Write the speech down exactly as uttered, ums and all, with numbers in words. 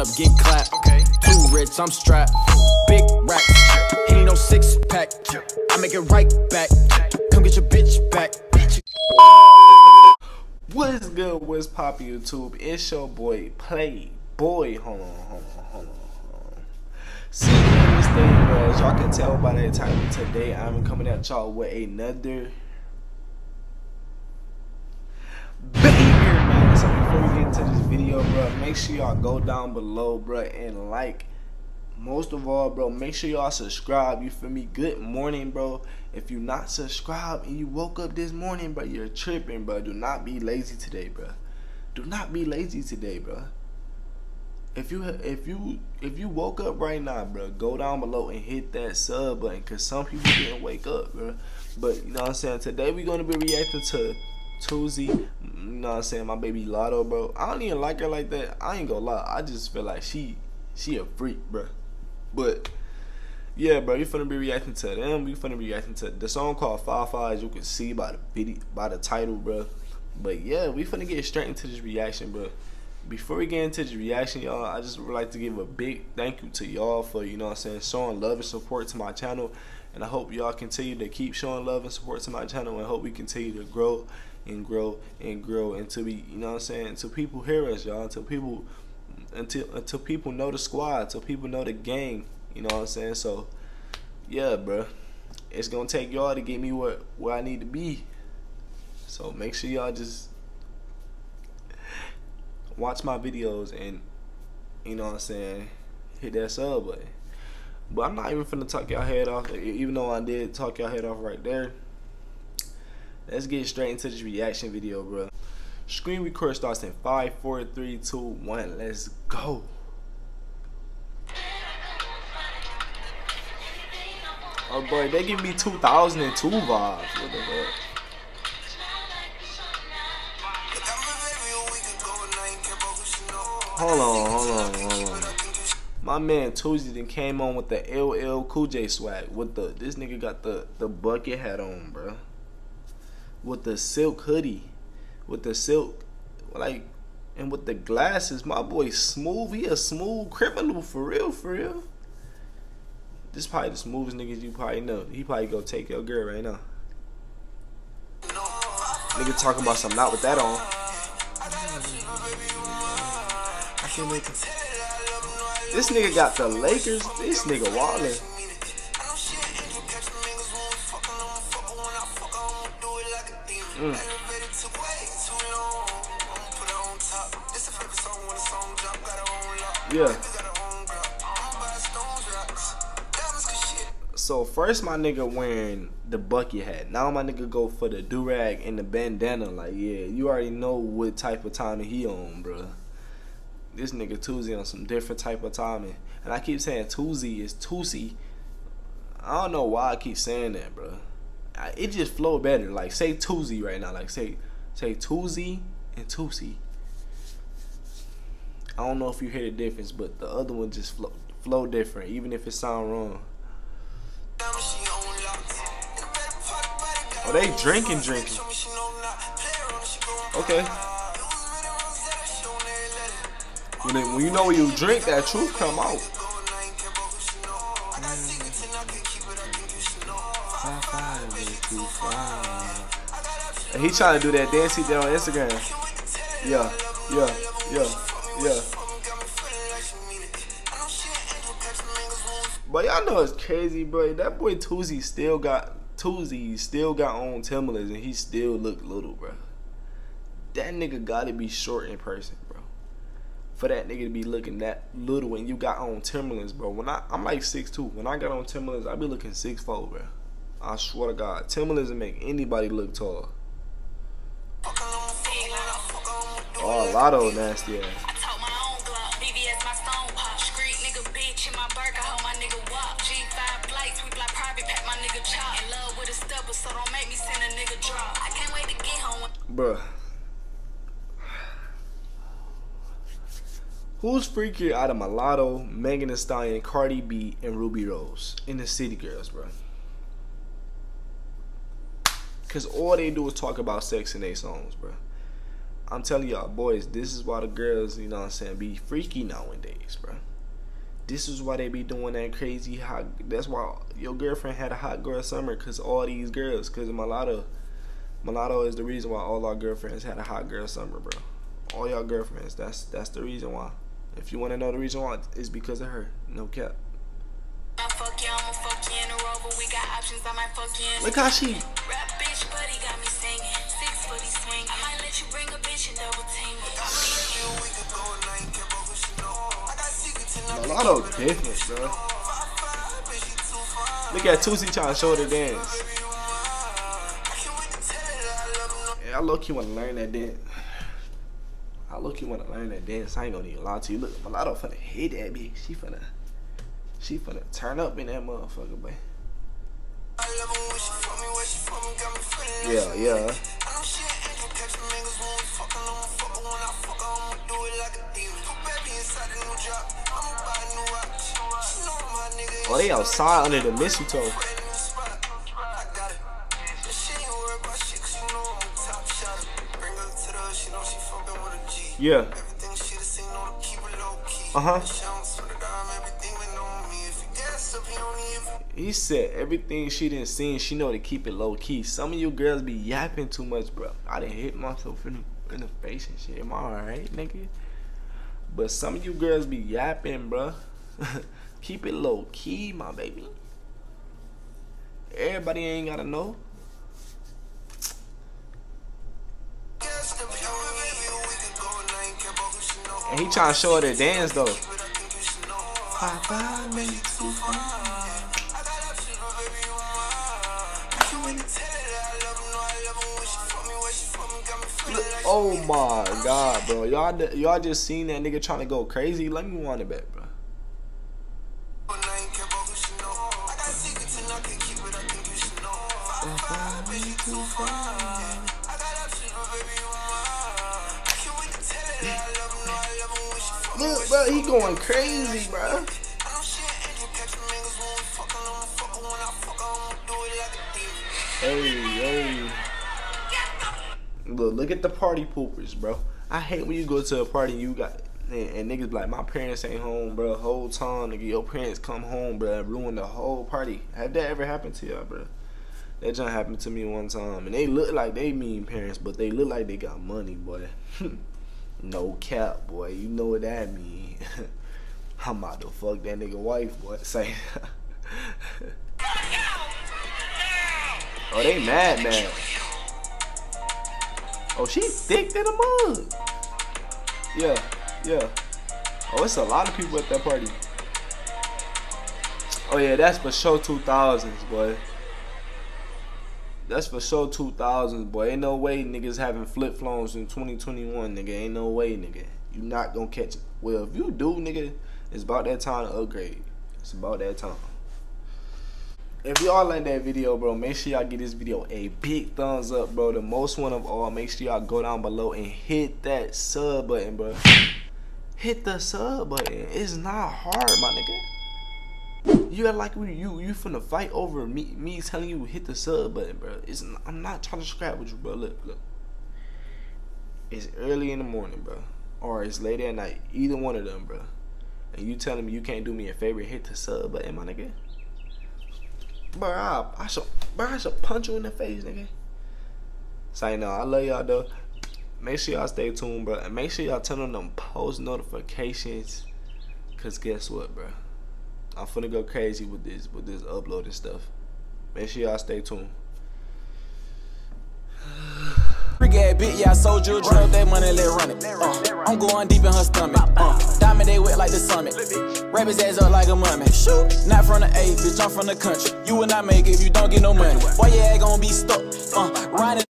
up, get clapped. Okay. Too rich, I'm strapped. Big rack, he ain't no six pack. I make it right back. Come get your bitch back. What's good? What's poppin' YouTube? It's your boy Playboy. Hold on, hold on, hold on, hold on. See this thing, bro. As y'all can tell by that title today, I'm coming at y'all with another banger, man. So before we get into this video, bro, make sure y'all go down below, bro, and like. Most of all, bro, make sure y'all subscribe. You feel me? Good morning, bro. If you not subscribed and you woke up this morning, bro, you're tripping, bro. Do not be lazy today, bro. Do not be lazy today, bro. If you if you if you woke up right now, bro, go down below and hit that sub button, cause some people didn't wake up, bro. But you know what I'm saying? Today we gonna be reacting to Tuzi. You know what I'm saying? My baby Latto, bro. I don't even like her like that. I ain't gonna lie. I just feel like she she a freak, bro. But yeah, bro, we finna be reacting to them. We finna be reacting to the song called Fa-Fa, as you can see by the video, by the title, bro. But yeah, we finna get straight into this reaction, bro. Before we get into this reaction, y'all, I just would like to give a big thank you to y'all for, you know what I'm saying, showing love and support to my channel. And I hope y'all continue to keep showing love and support to my channel, and hope we continue to grow and grow and grow until we, you know what I'm saying, until people hear us, y'all, until people until until people know the squad, until people know the gang, you know what I'm saying. So yeah, bro, it's gonna take y'all to get me where where I need to be. So make sure y'all just watch my videos and, you know what I'm saying, hit that sub button. But I'm not even finna talk y'all head off, even though I did talk y'all head off right there. Let's get straight into this reaction video, bro. Screen record starts in five, four, three, two, one. Let's go. Oh boy, they give me two thousand two vibes. What the heck? Hold on, hold on, hold on. My man Tuzi then came on with the L L Cool J swag. With the this nigga got the the bucket hat on, bro. With the silk hoodie. With the silk, like, and with the glasses, my boy Smooth. He a smooth criminal, for real, for real. This probably the smoothest niggas you probably know. He probably go take your girl right now. Nigga talking about something not with that on. I can't make it. This nigga got the Lakers. This nigga wildin'. Mm. Yeah. So first my nigga wearing the bucket hat. Now my nigga go for the do-rag and the bandana. Like, yeah, you already know what type of timing he on, bro. This nigga Tuzi on some different type of timing. And I keep saying Tuzi is Tusi. I don't know why I keep saying that, bro. It just flow better. Like, say Tuzi right now. Like, say say Tuzi and Tusi. I don't know if you hear the difference, but the other one just flow flow different, even if it sound wrong. Oh, they drinking, drinking. Okay. When, it, when you know when you drink, that truth come out. And he trying to do that dance he did on Instagram. Yeah, yeah, yeah, yeah. But y'all know it's crazy, bro. That boy Tuzi still got Tuzi still got on Timberlands, and he still look little, bro. That nigga gotta be short in person, bro. For that nigga to be looking that little when you got on Timberlands, bro. When I I'm like six two. When I got on Timberlands, I be looking six four, bro. I swear to God, Timberlands will make anybody look tall. Oh, Latto nasty ass. Bruh. Who's freakier out of Mulatto, Megan Thee Stallion, Cardi B, and Ruby Rose in the City Girls, bro? Cause all they do is talk about sex in their songs, bro. I'm telling y'all, boys, this is why the girls, you know what I'm saying, be freaky nowadays, bro. This is why they be doing that crazy hot. That's why your girlfriend had a hot girl summer, because all these girls, because mulatto, mulatto is the reason why all our girlfriends had a hot girl summer, bro. All y'all girlfriends, that's that's the reason why. If you want to know the reason why, it's because of her. No cap. Look how she. Mulatto different, bro. Look at Tusi trying to show the dance. Yeah, I low-key want to learn that dance. I low-key want to learn that dance. I ain't gonna even lie to you. Look, Mulatto finna hit that bitch. She finna, she finna turn up in that motherfucker, boy. Yeah, yeah. Oh, they outside under the mistletoe. Yeah. Uh-huh. He said everything she didn't see, she know to keep it low key. Some of you girls be yapping too much, bro. I done hit myself in the, in the face and shit. Am I alright, nigga? But some of you girls be yapping, bro. Keep it low key, my baby. Everybody ain't gotta know. And he trying to show her the dance though. Oh my god, bro. Y'all y'all just seen that nigga trying to go crazy? Let me want it back, bro. Look, bro, he going crazy, bro. Hey, hey. Look, look at the party poopers, bro. I hate when you go to a party and you got and, and niggas be like, my parents ain't home, bro. Whole time, nigga, your parents come home, bro, and ruin the whole party. Have that ever happened to y'all, bro? That just happened to me one time, and they look like they mean parents, but they look like they got money, boy. No cap, boy. You know what that mean? I'm about to fuck that nigga wife, boy. Say. Oh, they mad, mad. Oh, she thick than a mug. Yeah, yeah. Oh, it's a lot of people at that party. Oh yeah, that's for sure two thousands, boy. That's for sure two thousands, boy. Ain't no way niggas having flip flops in twenty twenty-one, nigga. Ain't no way, nigga. You not gonna catch it. Well, if you do, nigga, it's about that time to upgrade. It's about that time. If y'all like that video, bro, make sure y'all give this video a big thumbs up, bro. The most one of all. Make sure y'all go down below and hit that sub button, bro. Hit the sub button. It's not hard, my nigga. You act like you you you finna fight over me me telling you hit the sub button, bro. It's not, I'm not trying to scrap with you, bro. Look, look. It's early in the morning, bro, or it's late at night. Either one of them, bro. And you telling me you can't do me a favor and hit the sub button, my nigga? Bro, I, I should, bro, I should punch you in the face, nigga. Say no, I love y'all though. Make sure y'all stay tuned, bro, and make sure y'all turn on them post notifications. Cause guess what, bro? I'm finna go crazy with this, with this uploading stuff. Make sure y'all stay tuned. Brigade bit, yeah, I sold you a drill, that money, let run it. Uh, I'm going deep in her stomach. Uh, diamond, they wet like the summit. Wrap his ass up like a mummy. Shoot, not from the A, bitch, I'm from the country. You will not make it if you don't get no money. Why your ass gonna be stuck? Uh, riding.